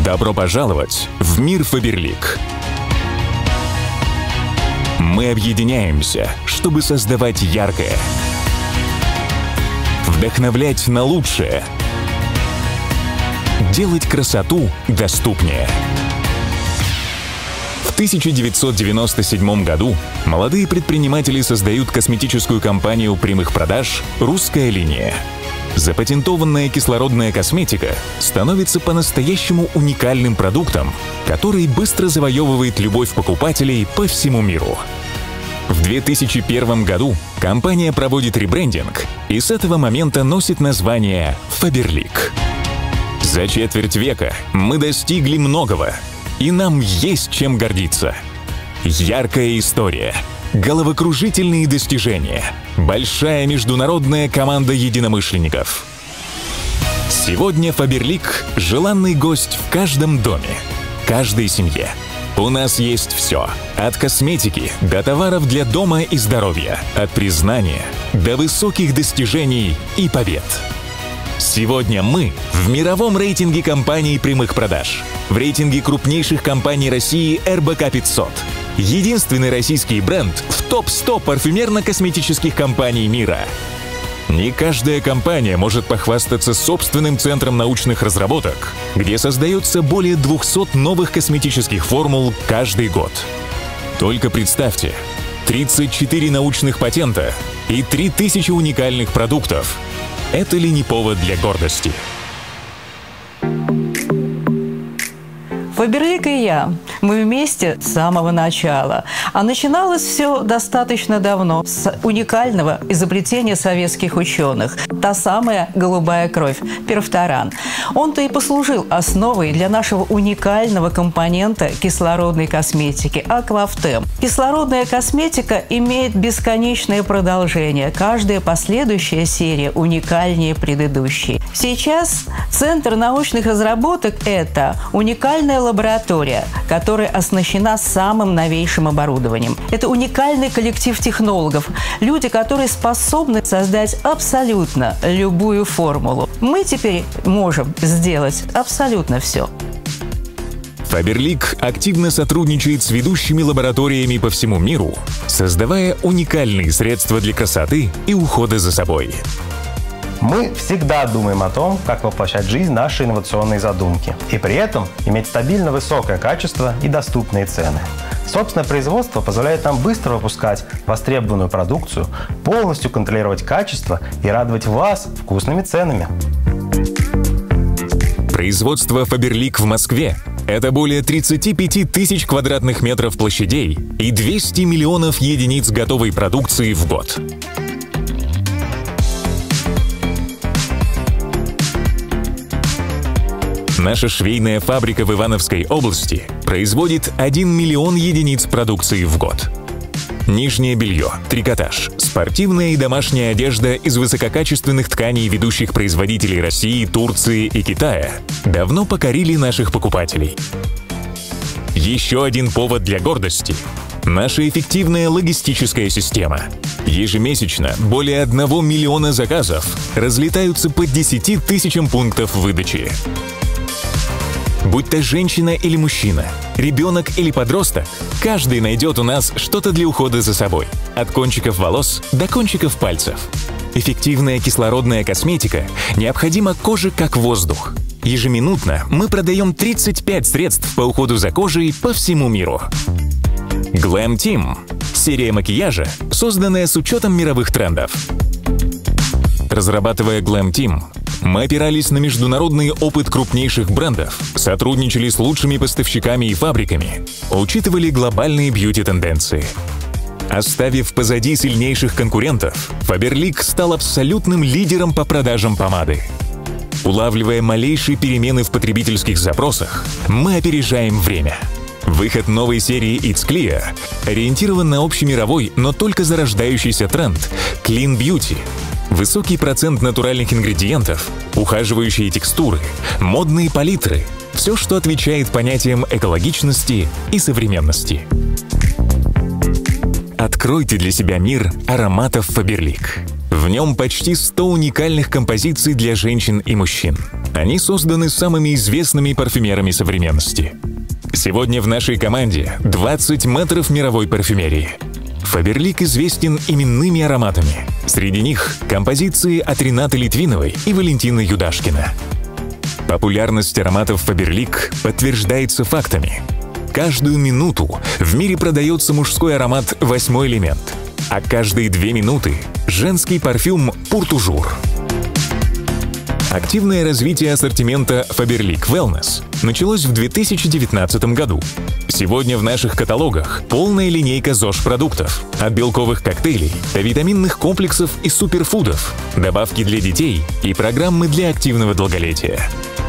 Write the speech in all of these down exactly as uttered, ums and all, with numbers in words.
Добро пожаловать в мир Faberlic! Мы объединяемся, чтобы создавать яркое, вдохновлять на лучшее, делать красоту доступнее. В тысяча девятьсот девяносто седьмом году молодые предприниматели создают косметическую компанию прямых продаж «Русская линия». Запатентованная кислородная косметика становится по-настоящему уникальным продуктом, который быстро завоевывает любовь покупателей по всему миру. В две тысячи первом году компания проводит ребрендинг и с этого момента носит название Faberlic. За четверть века мы достигли многого, и нам есть чем гордиться. Яркая история, головокружительные достижения, большая международная команда единомышленников. Сегодня Faberlic – желанный гость в каждом доме, каждой семье. У нас есть все – от косметики до товаров для дома и здоровья, от признания до высоких достижений и побед. Сегодня мы в мировом рейтинге компаний прямых продаж, в рейтинге крупнейших компаний России эр бэ ка пятьсот. Единственный российский бренд в топ сто парфюмерно-косметических компаний мира. Не каждая компания может похвастаться собственным центром научных разработок, где создается более двухсот новых косметических формул каждый год. Только представьте, тридцать четыре научных патента и три тысячи уникальных продуктов. Это ли не повод для гордости? Faberlic и я, мы вместе с самого начала. А начиналось все достаточно давно, с уникального изобретения советских ученых. Та самая голубая кровь, перфторан. Он-то и послужил основой для нашего уникального компонента кислородной косметики – Аквафтем. Кислородная косметика имеет бесконечное продолжение. Каждая последующая серия уникальнее предыдущей. Сейчас Центр научных разработок – это уникальная лаборатория, которая оснащена самым новейшим оборудованием. Это уникальный коллектив технологов, люди, которые способны создать абсолютно любую формулу. Мы теперь можем сделать абсолютно все. Faberlic активно сотрудничает с ведущими лабораториями по всему миру, создавая уникальные средства для красоты и ухода за собой. Мы всегда думаем о том, как воплощать в жизнь наши инновационные задумки, и при этом иметь стабильно высокое качество и доступные цены. Собственное производство позволяет нам быстро выпускать востребованную продукцию, полностью контролировать качество и радовать вас вкусными ценами. Производство Faberlic в Москве – это более тридцати пяти тысяч квадратных метров площадей и двести миллионов единиц готовой продукции в год. Наша швейная фабрика в Ивановской области производит один миллион единиц продукции в год. Нижнее белье, трикотаж, спортивная и домашняя одежда из высококачественных тканей ведущих производителей России, Турции и Китая давно покорили наших покупателей. Еще один повод для гордости – наша эффективная логистическая система. Ежемесячно более одного миллиона заказов разлетаются по десяти тысячам пунктов выдачи. Будь то женщина или мужчина, ребенок или подросток, каждый найдет у нас что-то для ухода за собой. От кончиков волос до кончиков пальцев. Эффективная кислородная косметика необходима коже как воздух. Ежеминутно мы продаем тридцать пять средств по уходу за кожей по всему миру. Glam Team – серия макияжа, созданная с учетом мировых трендов. Разрабатывая Glam Team, мы опирались на международный опыт крупнейших брендов, сотрудничали с лучшими поставщиками и фабриками, учитывали глобальные бьюти-тенденции. Оставив позади сильнейших конкурентов, Faberlic стал абсолютным лидером по продажам помады. Улавливая малейшие перемены в потребительских запросах, мы опережаем время. Выход новой серии It's Clear ориентирован на общемировой, но только зарождающийся тренд – Clean Beauty. Высокий процент натуральных ингредиентов, ухаживающие текстуры, модные палитры – все, что отвечает понятиям экологичности и современности. Откройте для себя мир ароматов Faberlic. В нем почти сто уникальных композиций для женщин и мужчин. Они созданы самыми известными парфюмерами современности. Сегодня в нашей команде двадцать мэтров мировой парфюмерии. Фаберлик известен именными ароматами. Среди них композиции от Ренаты Литвиновой и Валентины Юдашкина. Популярность ароматов Фаберлик подтверждается фактами. Каждую минуту в мире продается мужской аромат «Восьмой элемент», а каждые две минуты – женский парфюм «Пуртужур». Активное развитие ассортимента Faberlic Wellness началось в две тысячи девятнадцатом году. Сегодня в наших каталогах полная линейка ЗОЖ-продуктов, от белковых коктейлей до витаминных комплексов и суперфудов, добавки для детей и программы для активного долголетия.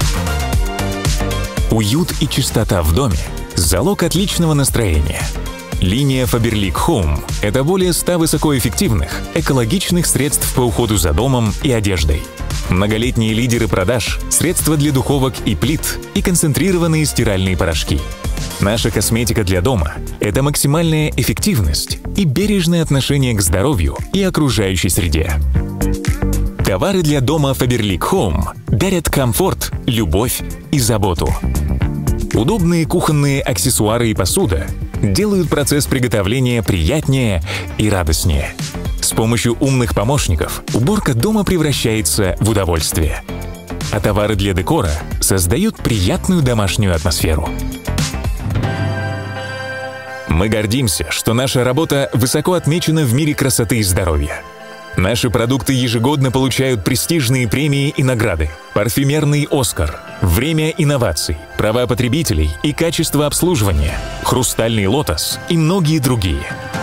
Уют и чистота в доме – залог отличного настроения. Линия Faberlic Home – это более ста высокоэффективных, экологичных средств по уходу за домом и одеждой. Многолетние лидеры продаж, средства для духовок и плит и концентрированные стиральные порошки. Наша косметика для дома – это максимальная эффективность и бережное отношение к здоровью и окружающей среде. Товары для дома Faberlic Home дарят комфорт, любовь и заботу. Удобные кухонные аксессуары и посуда делают процесс приготовления приятнее и радостнее. С помощью умных помощников уборка дома превращается в удовольствие. А товары для декора создают приятную домашнюю атмосферу. Мы гордимся, что наша работа высоко отмечена в мире красоты и здоровья. Наши продукты ежегодно получают престижные премии и награды. Парфюмерный «Оскар», «Время инноваций», «Права потребителей» и «Качество обслуживания», «Хрустальный лотос» и многие другие.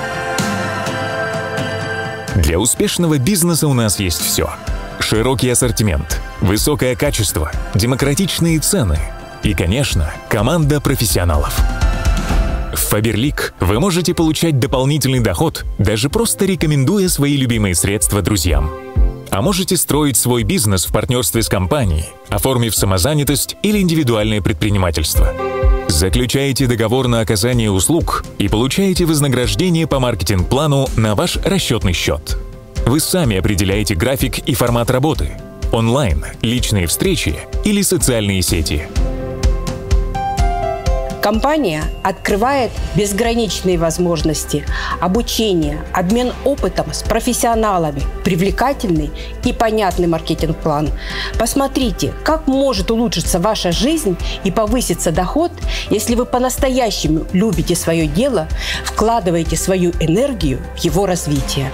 Для успешного бизнеса у нас есть все. Широкий ассортимент, высокое качество, демократичные цены и, конечно, команда профессионалов. В Faberlic вы можете получать дополнительный доход, даже просто рекомендуя свои любимые средства друзьям. А можете строить свой бизнес в партнерстве с компанией, оформив самозанятость или индивидуальное предпринимательство. Заключаете договор на оказание услуг и получаете вознаграждение по маркетинг-плану на ваш расчетный счет. Вы сами определяете график и формат работы – онлайн, личные встречи или социальные сети. Компания открывает безграничные возможности обучения, обмен опытом с профессионалами, привлекательный и понятный маркетинг-план. Посмотрите, как может улучшиться ваша жизнь и повыситься доход, если вы по-настоящему любите свое дело, вкладываете свою энергию в его развитие.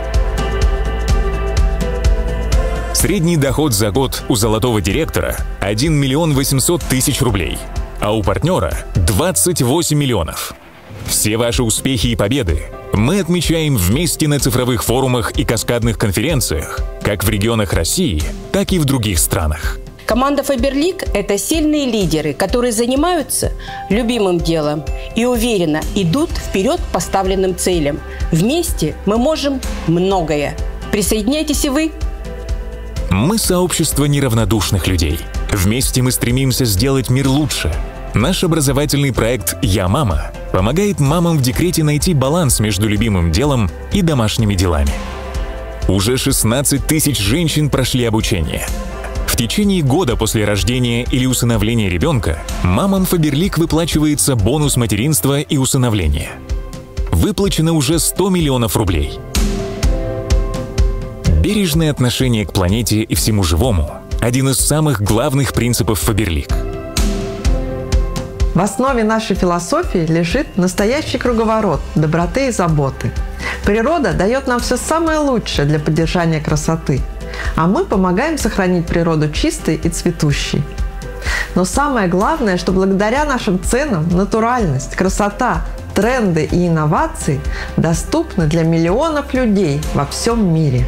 Средний доход за год у золотого директора – один миллион восемьсот тысяч рублей. А у партнера – двадцать восемь миллионов. Все ваши успехи и победы мы отмечаем вместе на цифровых форумах и каскадных конференциях, как в регионах России, так и в других странах. Команда Faberlic – это сильные лидеры, которые занимаются любимым делом и уверенно идут вперед к поставленным целям. Вместе мы можем многое. Присоединяйтесь и вы. Мы сообщество неравнодушных людей. Вместе мы стремимся сделать мир лучше. Наш образовательный проект «Я мама» помогает мамам в декрете найти баланс между любимым делом и домашними делами. Уже шестнадцать тысяч женщин прошли обучение. В течение года после рождения или усыновления ребенка мамам Faberlic выплачивается бонус материнства и усыновления. Выплачено уже сто миллионов рублей. Бережное отношение к планете и всему живому – один из самых главных принципов Faberlic. В основе нашей философии лежит настоящий круговорот доброты и заботы. Природа дает нам все самое лучшее для поддержания красоты, а мы помогаем сохранить природу чистой и цветущей. Но самое главное, что благодаря нашим ценам натуральность, красота, тренды и инновации доступны для миллионов людей во всем мире.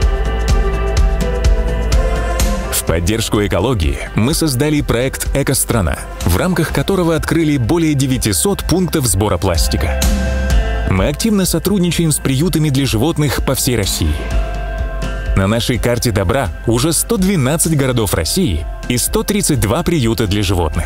В поддержку экологии мы создали проект «Эко-страна», в рамках которого открыли более девятисот пунктов сбора пластика. Мы активно сотрудничаем с приютами для животных по всей России. На нашей карте добра уже сто двенадцать городов России и сто тридцать два приюта для животных.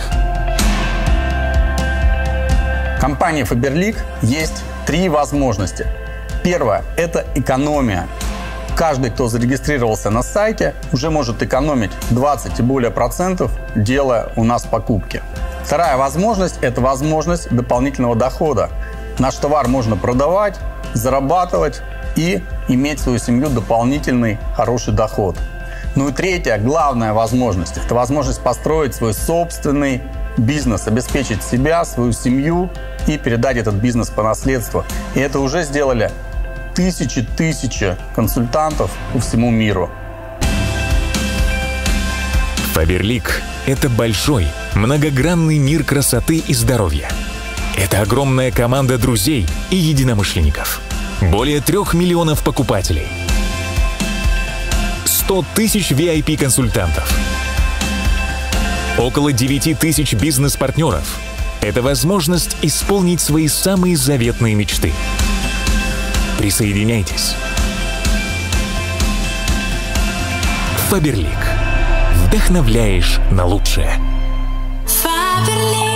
В компании Faberlic есть три возможности. Первое – это экономия. каждый, кто зарегистрировался на сайте, уже может экономить двадцать и более процентов, делая у нас покупки. Вторая возможность – это возможность дополнительного дохода. Наш товар можно продавать, зарабатывать и иметь в свою семью дополнительный хороший доход. Ну и третья, главная возможность – это возможность построить свой собственный бизнес, обеспечить себя, свою семью и передать этот бизнес по наследству. И это уже сделали тысячи-тысячи консультантов по всему миру. Faberlic – это большой, многогранный мир красоты и здоровья. Это огромная команда друзей и единомышленников. Более трех миллионов покупателей. сто тысяч ви ай пи-консультантов. Около девяти тысяч бизнес-партнеров. Это возможность исполнить свои самые заветные мечты. Присоединяйтесь. Faberlic. Вдохновляешь на лучшее. Faberlic.